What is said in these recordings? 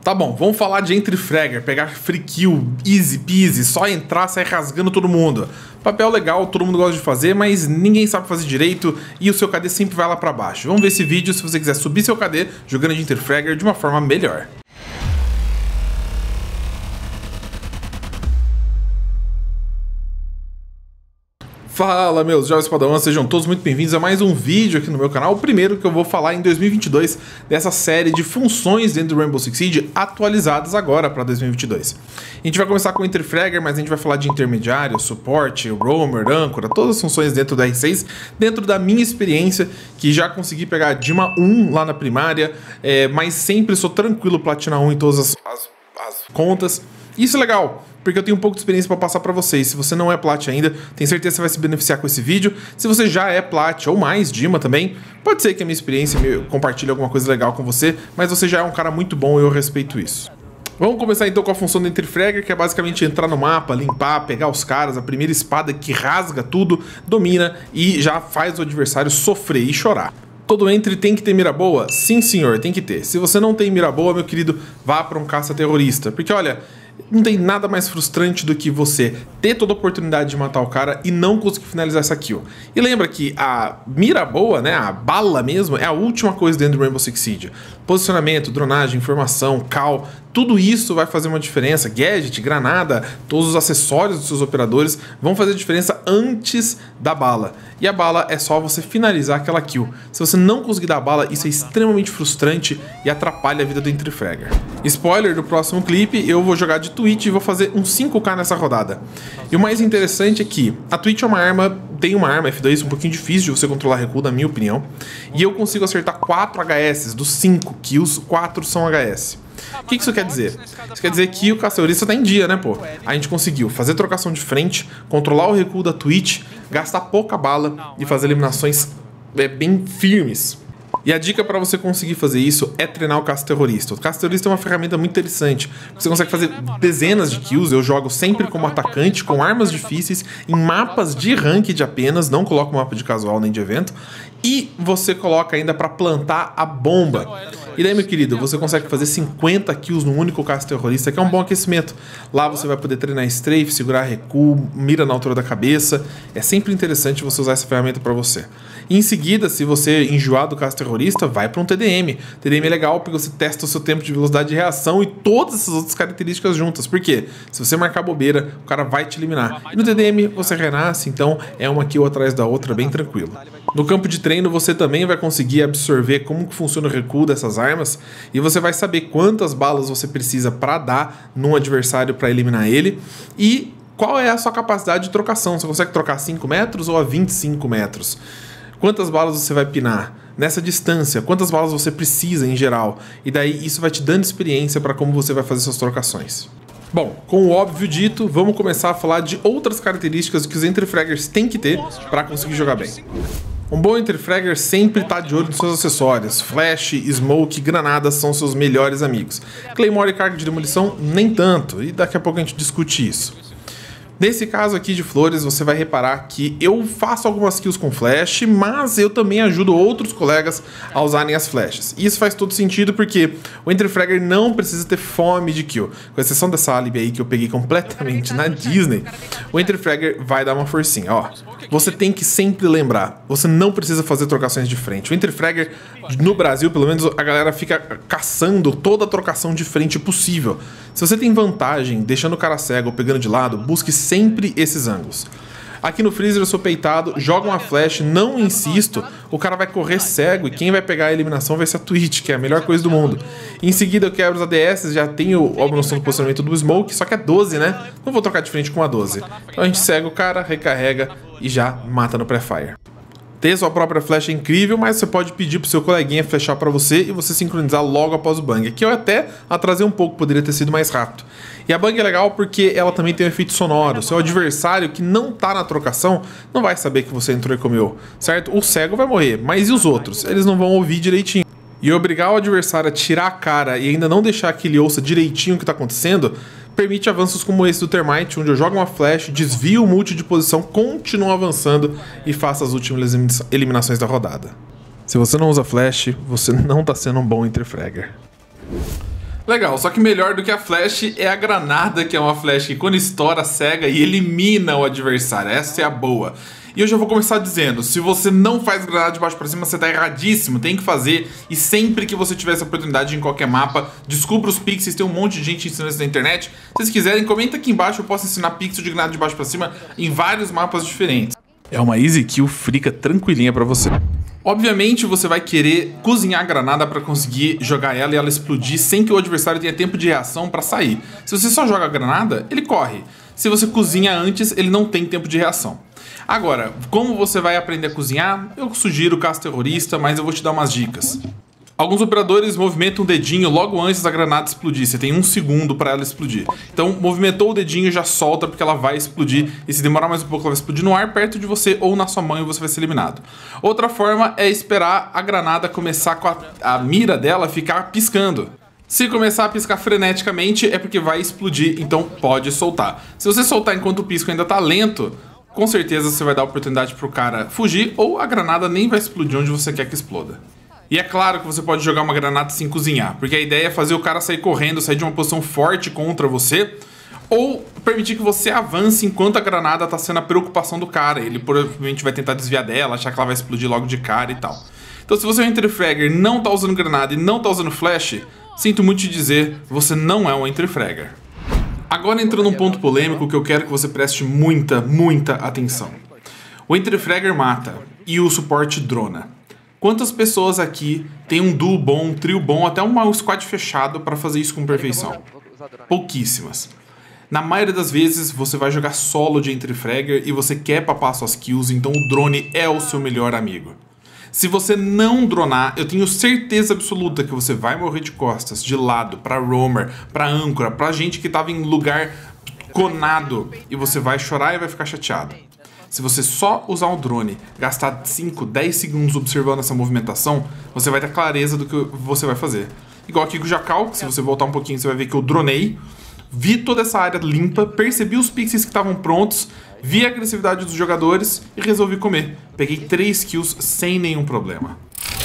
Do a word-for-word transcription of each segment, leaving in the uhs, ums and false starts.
Tá bom, vamos falar de Entry Fragger, pegar free kill, easy peasy, só entrar, sair rasgando todo mundo. Papel legal, todo mundo gosta de fazer, mas ninguém sabe fazer direito e o seu K D sempre vai lá pra baixo. Vamos ver esse vídeo se você quiser subir seu K D jogando de Entry Fragger de uma forma melhor. Fala meus jovens padawans, sejam todos muito bem-vindos a mais um vídeo aqui no meu canal. O primeiro que eu vou falar em dois mil e vinte e dois dessa série de funções dentro do Rainbow Six Siege atualizadas agora para dois mil e vinte e dois. A gente vai começar com o Entry Fragger, mas a gente vai falar de intermediário, suporte, roamer, âncora, todas as funções dentro do R seis, dentro da minha experiência, que já consegui pegar a Dima um lá na primária, é, mas sempre sou tranquilo platina um em todas as, as, as contas. Isso é legal, porque eu tenho um pouco de experiência para passar para vocês. Se você não é plat ainda, tenho certeza que você vai se beneficiar com esse vídeo. Se você já é plat ou mais, Dima também, pode ser que a minha experiência me compartilhe alguma coisa legal com você, mas você já é um cara muito bom e eu respeito isso. Vamos começar então com a função do Entry Fragger, que é basicamente entrar no mapa, limpar, pegar os caras, a primeira espada que rasga tudo, domina e já faz o adversário sofrer e chorar. Todo entry tem que ter mira boa? Sim senhor, tem que ter. Se você não tem mira boa, meu querido, vá para um caça-terrorista, porque olha, não tem nada mais frustrante do que você ter toda a oportunidade de matar o cara e não conseguir finalizar essa kill. E lembra que a mira boa, né, a bala mesmo, é a última coisa dentro do Rainbow Six Siege. Posicionamento, dronagem, informação, cal, tudo isso vai fazer uma diferença. Gadget, granada, todos os acessórios dos seus operadores vão fazer diferença antes da bala. E a bala é só você finalizar aquela kill. Se você não conseguir dar a bala, isso é extremamente frustrante e atrapalha a vida do Entry Fragger. Spoiler do próximo clipe, eu vou jogar de Twitch e vou fazer um cinco K nessa rodada. E o mais interessante é que a Twitch é uma arma, tem uma arma F dois um pouquinho difícil de você controlar recuo, na minha opinião. E eu consigo acertar quatro H S, dos cinco kills, quatro são H S. O que isso quer dizer? Isso quer dizer que o caça-terrorista tá em dia, né, pô? A gente conseguiu fazer trocação de frente, controlar o recuo da Twitch, gastar pouca bala e fazer eliminações é, bem firmes. E a dica para você conseguir fazer isso é treinar o caça-terrorista. O caça-terrorista é uma ferramenta muito interessante. Você consegue fazer dezenas de kills. Eu jogo sempre como atacante, com armas difíceis, em mapas de ranked apenas. Não coloco mapa de casual nem de evento. E você coloca ainda para plantar a bomba. E daí, meu querido, você consegue fazer cinquenta kills no único caça-terrorista, que é um bom aquecimento. Lá você vai poder treinar strafe, segurar recuo, mira na altura da cabeça. É sempre interessante você usar essa ferramenta para você. E em seguida, se você enjoar do caça-terrorista, vai para um T D M. T D M é legal porque você testa o seu tempo de velocidade de reação e todas essas outras características juntas. Por quê? Se você marcar bobeira, o cara vai te eliminar. E no T D M você renasce, então é uma kill atrás da outra, bem tranquilo. No campo de treino você também vai conseguir absorver como que funciona o recuo dessas armas e você vai saber quantas balas você precisa para dar num adversário para eliminar ele e qual é a sua capacidade de trocação. Você consegue trocar a cinco metros ou a vinte e cinco metros? Quantas balas você vai pinar nessa distância? Quantas balas você precisa em geral? E daí isso vai te dando experiência para como você vai fazer suas trocações. Bom, com o óbvio dito, vamos começar a falar de outras características que os Entry Fraggers têm que ter para conseguir jogar bem. Um bom Entry Fragger sempre está de olho nos seus acessórios. Flash, smoke, granadas são seus melhores amigos. Claymore e carga de demolição, nem tanto. E daqui a pouco a gente discute isso. Nesse caso aqui de flores, você vai reparar que eu faço algumas kills com flash, mas eu também ajudo outros colegas a usarem as flashes. E isso faz todo sentido porque o Entry Fragger não precisa ter fome de kill. Com exceção dessa alibi aí que eu peguei completamente na Disney, o Entry Fragger vai dar uma forcinha. Ó, você tem que sempre lembrar, você não precisa fazer trocações de frente. O Entry Fragger, no Brasil, pelo menos, a galera fica caçando toda a trocação de frente possível. Se você tem vantagem, deixando o cara cego ou pegando de lado, busque sempre esses ângulos. Aqui no Freezer eu sou peitado, joga uma flash, não insisto, o cara vai correr cego e quem vai pegar a eliminação vai ser a Twitch, que é a melhor coisa do mundo. Em seguida eu quebro os A D S, já tenho a noção do posicionamento do Smoke, só que é doze, né? Não vou trocar de frente com a doze. Então a gente cega o cara, recarrega e já mata no pré-fire. Ter sua própria flash é incrível, mas você pode pedir pro seu coleguinha flashar para você e você sincronizar logo após o bang. Aqui eu até atrasei um pouco, poderia ter sido mais rápido. E a bang é legal porque ela também tem um efeito sonoro. O seu adversário que não tá na trocação não vai saber que você entrou e comeu, certo? O cego vai morrer, mas e os outros? Eles não vão ouvir direitinho. E obrigar o adversário a tirar a cara e ainda não deixar que ele ouça direitinho o que tá acontecendo permite avanços como esse do Termite, onde eu jogo uma flash, desvio o multi de posição, continuo avançando e faço as últimas eliminações da rodada. Se você não usa flash, você não tá sendo um bom Entry Fragger. Legal, só que melhor do que a flash é a granada, que é uma flash que quando estoura, cega e elimina o adversário. Essa é a boa. E eu já vou começar dizendo, se você não faz granada de baixo pra cima, você tá erradíssimo, tem que fazer. E sempre que você tiver essa oportunidade em qualquer mapa, descubra os pixels, tem um monte de gente ensinando isso na internet. Se vocês quiserem, comenta aqui embaixo, eu posso ensinar pixel de granada de baixo pra cima em vários mapas diferentes. É uma easy kill, frica tranquilinha pra você. Obviamente você vai querer cozinhar a granada para conseguir jogar ela e ela explodir sem que o adversário tenha tempo de reação para sair. Se você só joga a granada, ele corre. Se você cozinha antes, ele não tem tempo de reação. Agora, como você vai aprender a cozinhar? Eu sugiro o caso terrorista, mas eu vou te dar umas dicas. Alguns operadores movimentam o dedinho logo antes da granada explodir. Você tem um segundo para ela explodir. Então, movimentou o dedinho e já solta porque ela vai explodir. E se demorar mais um pouco, ela vai explodir no ar perto de você ou na sua mão e você vai ser eliminado. Outra forma é esperar a granada começar com a, a mira dela ficar piscando. Se começar a piscar freneticamente é porque vai explodir, então pode soltar. Se você soltar enquanto o pisco ainda está lento, com certeza você vai dar oportunidade para o cara fugir ou a granada nem vai explodir onde você quer que exploda. E é claro que você pode jogar uma granada sem cozinhar, porque a ideia é fazer o cara sair correndo, sair de uma posição forte contra você, ou permitir que você avance enquanto a granada está sendo a preocupação do cara. Ele provavelmente vai tentar desviar dela, achar que ela vai explodir logo de cara e tal. Então se você é um entry fragger, não está usando granada e não está usando flash, sinto muito te dizer, você não é um entry fragger. Agora entrando num ponto polêmico que eu quero que você preste muita, muita atenção. O entry fragger mata e o suporte drona. Quantas pessoas aqui tem um duo bom, um trio bom, até um squad fechado para fazer isso com perfeição? Pouquíssimas. Na maioria das vezes você vai jogar solo de entry fragger e você quer papar suas kills, então o drone é o seu melhor amigo. Se você não dronar, eu tenho certeza absoluta que você vai morrer de costas, de lado, para roamer, para âncora, para gente que estava em lugar conado e você vai chorar e vai ficar chateado. Se você só usar o drone, gastar cinco, dez segundos observando essa movimentação, você vai ter clareza do que você vai fazer. Igual aqui com o Jacal, que se você voltar um pouquinho, você vai ver que eu dronei, vi toda essa área limpa, percebi os pixels que estavam prontos, vi a agressividade dos jogadores e resolvi comer. Peguei três kills sem nenhum problema.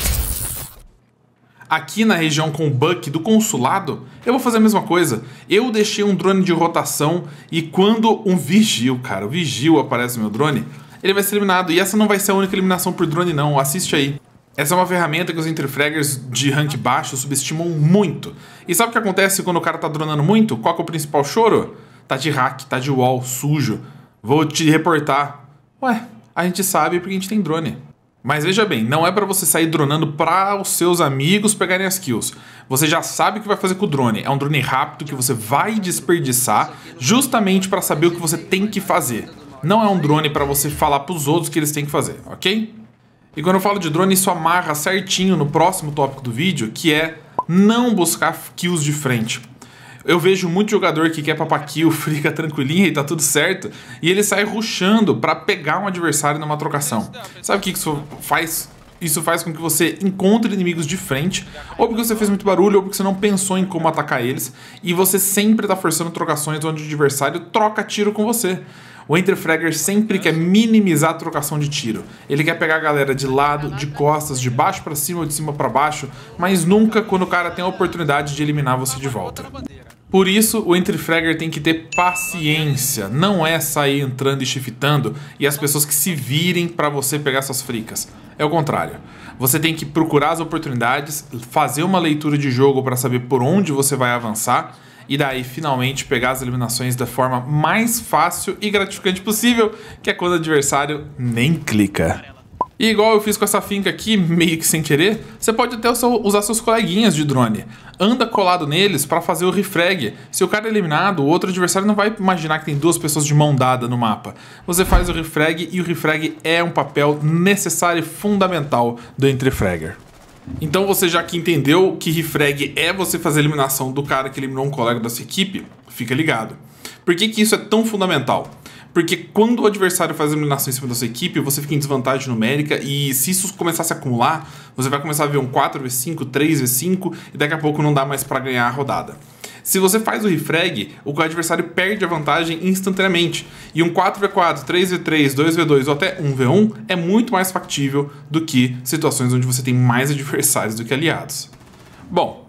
Aqui na região com o Buck do consulado, eu vou fazer a mesma coisa. Eu deixei um drone de rotação e quando um vigil, cara, o vigil aparece no meu drone, ele vai ser eliminado. E essa não vai ser a única eliminação por drone não, assiste aí. Essa é uma ferramenta que os entry fraggers de rank baixo subestimam muito. E sabe o que acontece quando o cara tá dronando muito? Qual que é o principal choro? Tá de hack, tá de wall, sujo. Vou te reportar. Ué, a gente sabe porque a gente tem drone. Mas veja bem, não é para você sair dronando para os seus amigos pegarem as kills. Você já sabe o que vai fazer com o drone. É um drone rápido que você vai desperdiçar justamente para saber o que você tem que fazer. Não é um drone para você falar para os outros o que eles têm que fazer, ok? E quando eu falo de drone, isso amarra certinho no próximo tópico do vídeo, que é não buscar kills de frente. Eu vejo muito jogador que quer papar kill, fica tranquilinho e tá tudo certo, e ele sai rushando pra pegar um adversário numa trocação. Sabe o que isso faz? Isso faz com que você encontre inimigos de frente, ou porque você fez muito barulho, ou porque você não pensou em como atacar eles, e você sempre tá forçando trocações onde o adversário troca tiro com você. O entry fragger sempre quer minimizar a trocação de tiro. Ele quer pegar a galera de lado, de costas, de baixo pra cima ou de cima pra baixo, mas nunca quando o cara tem a oportunidade de eliminar você de volta. Por isso, o entry fragger tem que ter paciência, não é sair entrando e shiftando e as pessoas que se virem para você pegar suas fricas. É o contrário. Você tem que procurar as oportunidades, fazer uma leitura de jogo para saber por onde você vai avançar e daí finalmente pegar as eliminações da forma mais fácil e gratificante possível, que é quando o adversário nem clica. E igual eu fiz com essa finca aqui, meio que sem querer, você pode até usar seus coleguinhas de drone. Anda colado neles para fazer o refrag. Se o cara é eliminado, o outro adversário não vai imaginar que tem duas pessoas de mão dada no mapa. Você faz o refrag e o refrag é um papel necessário e fundamental do entry fragger. Então você já que entendeu que refrag é você fazer a eliminação do cara que eliminou um colega da sua equipe, fica ligado. Por que que isso é tão fundamental? Porque quando o adversário faz a eliminação em cima da sua equipe, você fica em desvantagem numérica e se isso começar a se acumular, você vai começar a ver um quatro contra cinco, três contra cinco e daqui a pouco não dá mais para ganhar a rodada. Se você faz o refrag, o adversário perde a vantagem instantaneamente. E um quatro contra quatro, três contra três, dois contra dois ou até um contra um é muito mais factível do que situações onde você tem mais adversários do que aliados. Bom,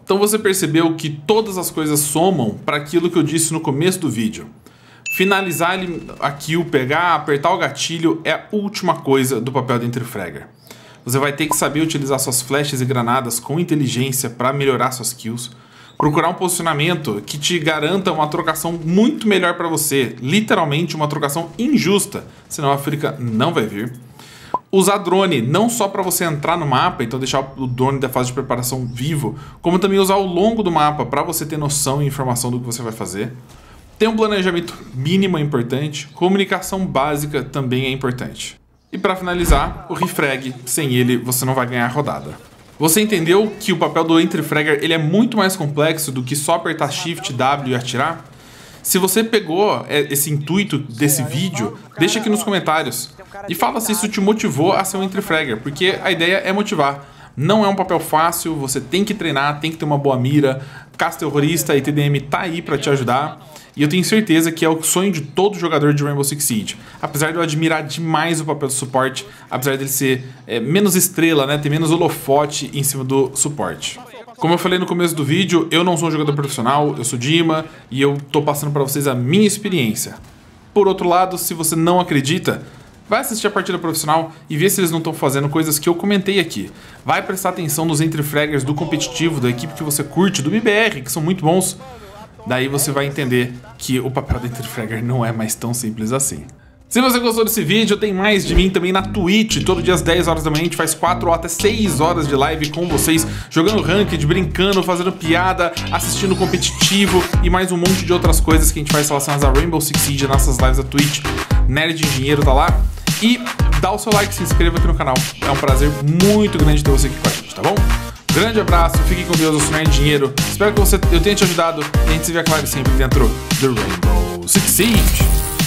Então você percebeu que todas as coisas somam para aquilo que eu disse no começo do vídeo. Finalizar a kill, pegar, apertar o gatilho é a última coisa do papel do Entry Fragger. Você vai ter que saber utilizar suas flechas e granadas com inteligência para melhorar suas kills. Procurar um posicionamento que te garanta uma trocação muito melhor para você. Literalmente uma trocação injusta, senão a Frica não vai vir. Usar drone não só para você entrar no mapa, então deixar o drone da fase de preparação vivo, como também usar ao longo do mapa para você ter noção e informação do que você vai fazer. Ter um planejamento mínimo é importante, comunicação básica também é importante. E para finalizar, o refrag, sem ele você não vai ganhar a rodada. Você entendeu que o papel do Entry Fragger ele é muito mais complexo do que só apertar Shift, W e atirar? Se você pegou esse intuito desse vídeo, deixa aqui nos comentários. E fala se isso te motivou a ser um Entry Fragger, porque a ideia é motivar. Não é um papel fácil, você tem que treinar, tem que ter uma boa mira. Caça Terrorista e T D M tá aí para te ajudar. E eu tenho certeza que é o sonho de todo jogador de Rainbow Six Siege. Apesar de eu admirar demais o papel do suporte, apesar dele ser é, menos estrela, né, ter menos holofote em cima do suporte. Como eu falei no começo do vídeo, eu não sou um jogador profissional, eu sou Dima e eu tô passando para vocês a minha experiência. Por outro lado, se você não acredita, vai assistir a partida profissional e ver se eles não estão fazendo coisas que eu comentei aqui. Vai prestar atenção nos Entry Fraggers do competitivo, da equipe que você curte, do B B R, que são muito bons. Daí você vai entender que o papel do Entry Fragger não é mais tão simples assim. Se você gostou desse vídeo, tem mais de mim também na Twitch. Todo dia às dez horas da manhã a gente faz quatro ou até seis horas de live com vocês, jogando ranked, brincando, fazendo piada, assistindo competitivo e mais um monte de outras coisas que a gente faz relacionadas a Rainbow Six Siege nas nossas lives da Twitch. Nerd Engenheiro tá lá. E dá o seu like, se inscreva aqui no canal. É um prazer muito grande ter você aqui com a gente, tá bom? Grande abraço, fique com Deus, eu sou Nerd Dinheiro. Espero que você, eu tenha te ajudado e a gente se vê, claro, sempre dentro do Rainbow Six Siege.